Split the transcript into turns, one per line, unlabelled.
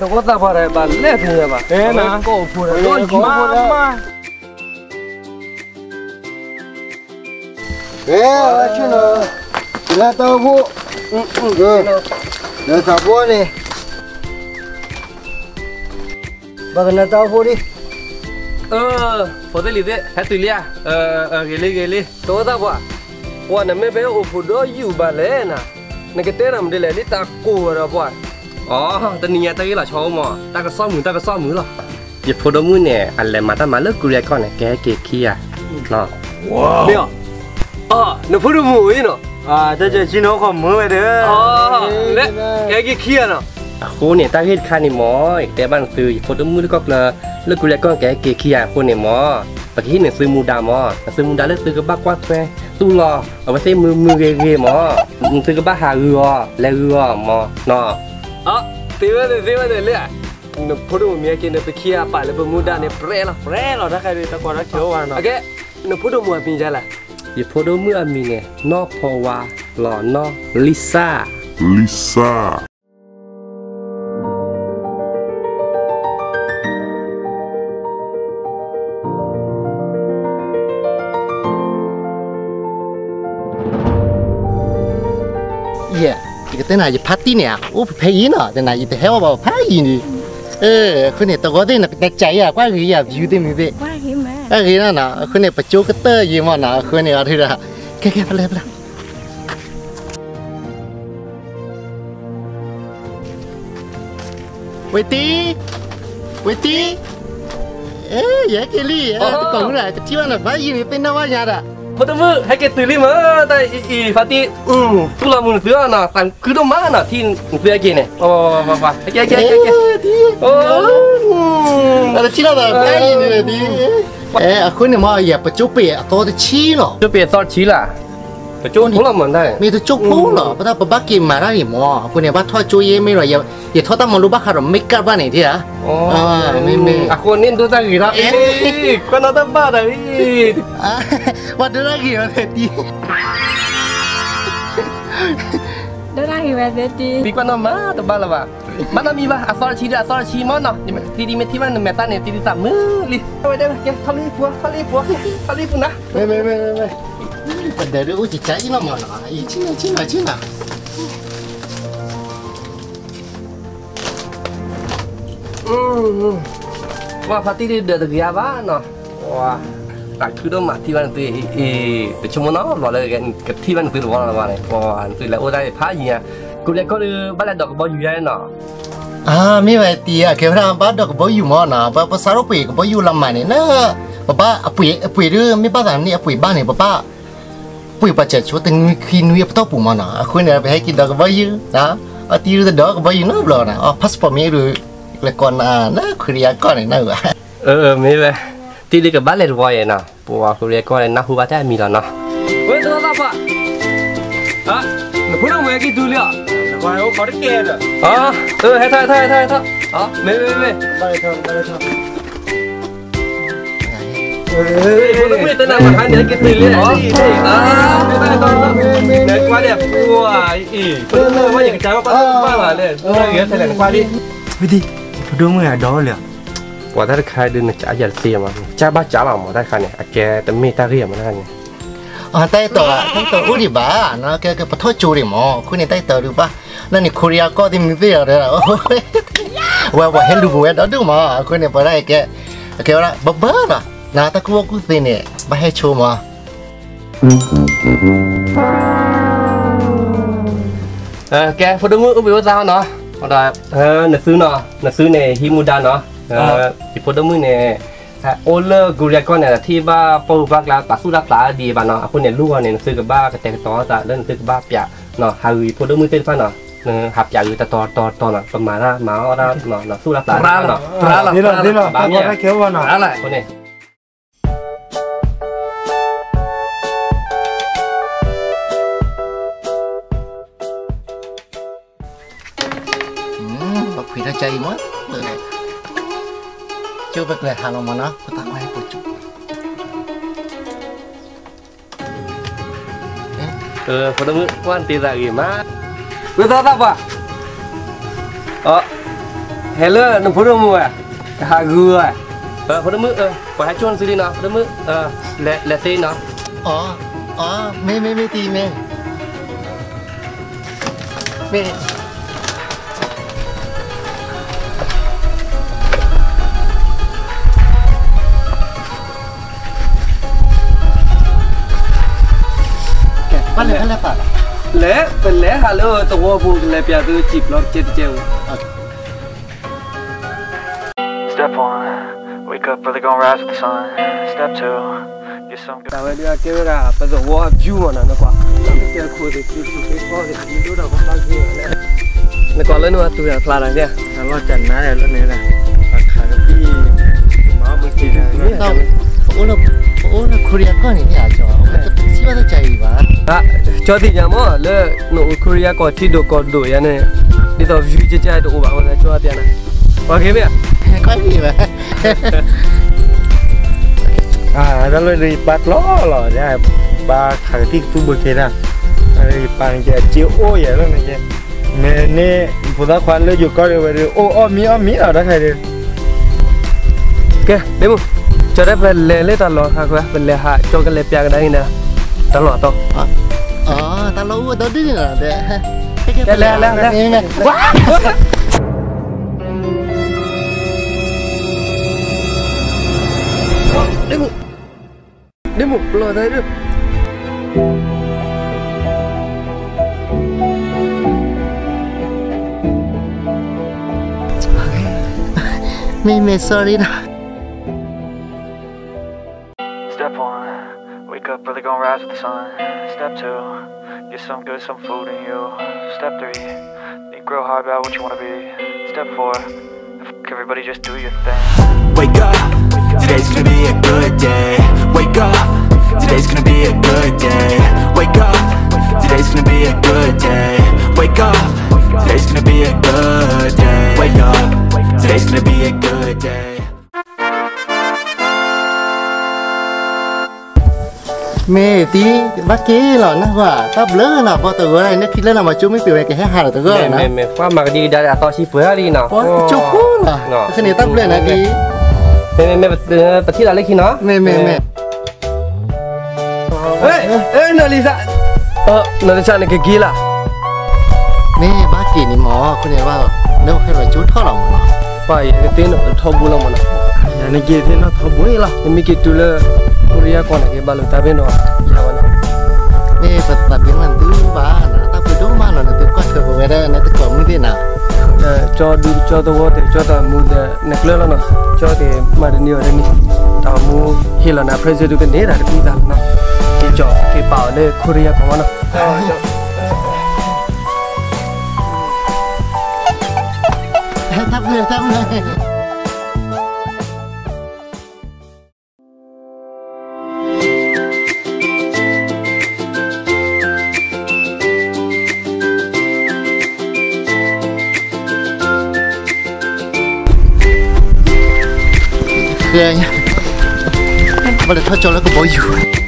ก็ตาพอได้บ้านเล่ถึงเลยบ้านนะก็พูดก็อยู่มา
ชื่อเนอะแล้วเต้าหู้เดี๋ยวสับบัวนี่บักนาเต้าหู้ดิ
พอได้ลีเด้แฮตตุเลียเกลีตัวตาพอวันนั้นไม่ไปอุปโภคอยู่บ้านเลยนะนักเตะนำเดลลี่ตากูระบายอ๋อตอนนี้ตาอีหล่าชอบมั้งตาก็ซ้อมมือหรออย่าพูดมือเนี่ยอะไรมาตั้งมาเลิกกูเรียกก่อนเนี่ยแกเกขี้อ่ะเนาะว้าวเนี่ยนึกพูดมืออีเนาะ
จะเจอชิโน่ของมือไปเด้อ
เนี่ยแกเกขี้อ่ะเนาะคนเนี่ยตาเห็นข้านี่หมอแต่บ้านซื้อพูดมือแล้วก็เลิกกูเรียกก่อนแกเกขี้อ่ะคนเนี่ยหมอปกติเนี่ยซื้อมูดามอซื้อมูดาเลิกซื้อกับบ้ากวาดแฟตู้รอเอาไปใส่มือเกหมอซื้อกับบ้าหาแล้วหมอเนาะตีมันเลยนึกพูดว่าเมียกินเนี่ยไปเคี่ยวไปแล้วไปมูดาเนี่ยเปรี้ยวถ้าใครดูตะกอนรักเขียววานเนาะโอเคนึกพูดว่ามีใจละอย่าพูดว่าเมื่อมีเนี่ยนอกพอว่าหล่อนอลิซ่า
อีกแต่ไหนจะพัดที่เนี่ยโอ้เพย์เนาะแต่ไหนจะให้ว่าแบบพายนี่คนเนี่ยตัวก็ได้ในใจอ่ะกว่าคืออยากอยู่ได้มั้ย
กว่าคือแม่
คือนั่นน่ะคนเนี่ยประจุกเตอร์ยี่มันน่ะคนเนี่ยอะไรล่ะแค่ไปเลยเวทีอย่าเกลี่ตะกอนน่ะที่ว่าน่ะพายนี่เป็นนว่าญาติ
พอตมือให้แกตื่นเลยมั้ยแต่อีฟาติตุลามุนเสือน่ะแต่คือต้องมาน่ะที่เสือกินเนี่ยไปแก
อะไรที่เราแบบไอ้เนี่ยดิคุณเนี่ยมาอย่าประจุเปียตัวจะชี้หรอ
จะเปียซอสชี้ล่ะประจุทุละมันได้
มีตัวจุกพูหรอเพราะถ้าบ้ากินมาได้หรือมั้งคุณเนี่ยว่าทอดจุยไม่หรออย่าทอดตั้งมันรู้บ้าขนมไม่กล้าบ้านไหนที่อ่ะไม่
คนนี้ดูตั้งกี่ละคนนั้นตั้งบ้านอะไร
ว่าดูตั้งกี่วันดี
ดูตั้งกี่วันดี
ปีกว่าน้ำมาตัวบ้านละวะมันมีป่ะซอสชีมันเนาะทีดีเมที่มันเมตันเนี่ยทีดีสามมือลิไปได้ไหมแกทะเลผัวนะ
ไม่แต่เดี๋ยวกูจะใจน้ำมันอ่ะชิ้นน่ะ
ว่าพาร์ตี้เดือดกี่บ้านเนาะว้าแต่คือต้องมาที่บ้านตัวแต่ชั่วโมงเนาะรอเลยกันกับที่บ้านตัวร้อนอะไรว้าตัวแล้วโอ้ได้พายเนี่ยกูเรียกก็เลยบ้านดอกบอลอยู่ยังเนาะ
ไม่ไหวตีอ่ะแค่ว่าบ้านดอกบอลอยู่มั้งนะภาษาเราเปย์ก็บอลอยู่ลำมันเนี่ยนะป้าปุ๋ยเรื่องไม่ป้าแต่เนี่ยปุ๋ยบ้านเนี่ยป้าปุ๋ยปัจจัยชัวร์แต่ขี้นุ่ยต้องปุ๋ยมันนะคุณเนี่ยไปให้กินดอกบอลอยู่นะตีรู้แต่ดอกบอลอยู่นั่นหรอนะพาสปอร์ตไม่รู้เลยก่อนนะคุยก่อนเนี่ยนะวะ
ไม่เลยที่เด็กกับบ้านเลยรวยนะปัวคุยก่อนเลยนะหัวใจมีแล้วนะเฮ้ยตัวตาปะพูดว่าเมื่อกี้ดูเลย
ว่าเขาได้เกณฑ์
ให้ท่าไม่
ไปเถอะ
ไม่ต้องนั่งมาหาเนี่ยกินตีเลยเด็กว่าเนี่ยปัวพูดว่าอย่างใจว่าป้าเลยเยอะแถลงว่าดิ
วิธีพูดว่าดอเลย
ว่าถ้าใครเดินจะอาจจะเสียมันจ้าบ้าจ้าหล่อมาได้ค่ะเนี่ยแกแต่ไม่ตาเรียมันได้เนี่ย
แต่ตัวอุดิบ้านะแกปะทอจูริมอคุณนี่ตัวหรือปะนั่นนี่โคเรียก็ที่มีเสียเลยว่าเห็นดูเวดดูมาคุณนี่ปะได้แกว่าบ้าล่ะนะตะกูกูสิเนี่ยมาให้โชว์มา
แกพูดมืออุบิวจ้าเนาะได้หนักซื้อเนาะหนักซื้อเนี่ยฮิมูดาเนาะที่พูดมือเนี่ยโอเลอร์กูเรียกก่อนเนี่ยที่บ้าปูบ้ากลาตัดสู้รักษาดีบ้านเนาะคนเนี่ยลูกเนี่ยซื้อกับบ้ากระแตกต่อแต่เรื่องซื้อกับบ้าเปียเนาะหาวิพูดมือเต้นฟ้าเนาะหับอย่างอื่นแต่ต่อเนาะประมาณนั้นมาเอาได้เนาะสู้รักษาเนาะ
นี่เนาะบ้านเนี่ยเขียวว่าเนาะ
อะไรคนเนี่ย
คุยได้ใจมั้ยเจ้าไปเกลี่ยหาลงมาเนาะก็ตั้งไว้ให้ปุ๊บ
พอดมือวันตีตากี่มาเวลาตับอ่ะ hello นุ่มพูดมือหากูพูดมือปล่อยให้ชวนสิลีเนาะพูดมือและซีเนาะ
อ๋อไม่ตีแม่ปั้นเลยป่ะ
เละเป็นเละฮะเลยตัวพูดเลยเปียตัวจีบรถเจ็ดเจ้า
Step 1, wake up, brother, gonna rise with the sun. Step 2, get some good.
แต่ว่าเดี๋ยวเกี่ยวกับประสบว่าวิวนะนะกว่าแล้วก็เจอคุยกับที่พ่อเด็กที่ดูเราก็ฟังที่นะแล้วก็เล่นว่าตัวอย่างพลาดอะไรเนี่ยแล้วก็จันนะเรื่องนี้นะขากับพี่มาเมื่อกี้นะ
โอ้เราคุยกันนี่อาจจะสิว่าจะใจบ้า
จอดีอย่างมั้งเลยหนูคุยกันที่ดูยันเนี่ยนี่ตัววิวจะใจตัวบ้างนะจอดีนะโอเคไหม
ก็ดีไหม
แล้วเลยปลาล้อหรอเนี่ยปลาขังที่ตู้เบอร์เคนะปลาเนี่ยเจียวโอ้ยแล้วเนี่ยเนี่ยพอตาควันเลยอยู่ก็เลยว่าโอ้มีอะไรใครเลย
แกเดี๋ยวมึงจะได้เป็นเล่ตลอดค่ะคุณเป็นเล่หาโจกันเล่เปียกันได้นะตลอดต่อ
ตลอดตัวดื้อนะเ
ด็กแล้วว้าเดี๋ยวมึงปล่อยได้ด้วย
ไม่ sorry นะ
Step 1, wake up, brother, gonna rise with the sun. Step 2, get some food in you. Step 3, think real hard about what you wanna be. Step 4, everybody just do your thing.
Wake up, today's gonna be a good day. Wake up, today's gonna be a good day. Wake up, today's gonna be a good day. Wake up, today's gonna be a good day. Wake up, today's gonna be a good day.
เมตีบักเก้หรอนะว่าตับเลิศนะพอตัวอะไรเนี่ยคิดแล้วนะมาจุ๊ไม่เปลี่ยนแค่หาตัวก็นะ
เมว่ามาดีได้ต่อชีเพื่อดีเนาะ
จุ๊บคู่นะแค่นี้ตับเลิศนะดี
เมประเทศอะไรคิดเนาะ
เม
เฮ้ยนาฬิกานาฬิกาเนี่ยกี่ล่ะ
เมบ้ากี่นี่หมอคุณเนี่ยว่าเดี๋ยวให้เราจุ๊ท่อหรอมั้ง
ไปเต้นทบบุลมันนะ
อย่างนี้กี่เต้นทบบุยล่ะ
ยังมีกี่ตัวเลยคุริยาก่อนนะกี่บาลูตาเป็นเนาะยาวนะ
เมย์ตัดเป็นมันตื้อบ้านะตาไปดูมันนะตื้อก็เธอไปได้นะตื้อก็ไม่ได้นะ
จอตัวว่าแต่จอตัวมูดนักเล่นแล้วเนาะจอตัวมาเดี๋ยวนี้อะไรนี่ตามูเฮลนะเพรสดูกันเนี่ยได้ปีกันเนาะที่จอที่เป่าเลยคุริยาของมันเนาะ
ทำเลยคือไงมันจะทอดจอแล้วก็บอกอยู่